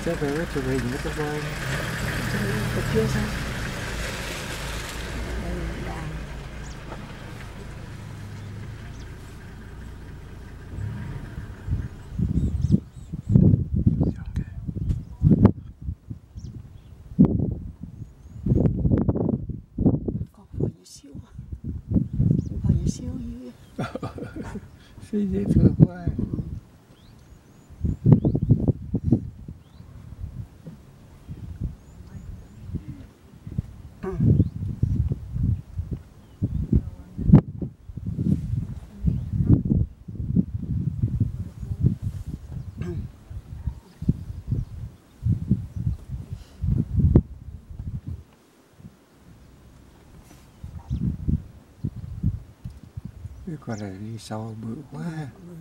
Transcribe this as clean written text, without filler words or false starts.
Chắc phải chụp hình với các voi. Chụp chưa sao? Xinh dễ thương quá. Cái con này đi sau bự quá.